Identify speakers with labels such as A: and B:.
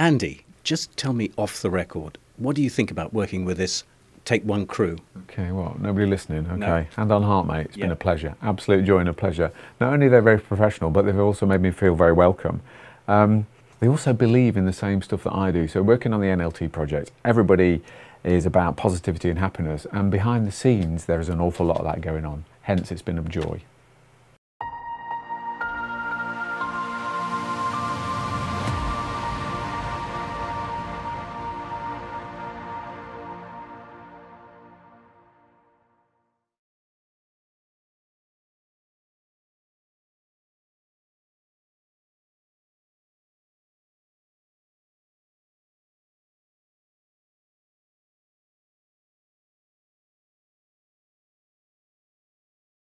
A: Andy, just tell me off the record, what do you think about working with this Take One crew?
B: Okay, well, nobody listening. Okay,
A: No.
B: hand on heart, mate. It's
A: Yeah.
B: been a pleasure, absolute joy and a pleasure. Not only they're very professional, but they've also made me feel very welcome. They also believe in the same stuff that I do. So working on the NLT project, everybody is about positivity and happiness, and behind the scenes there is an awful lot of that going on. Hence, it's been a joy.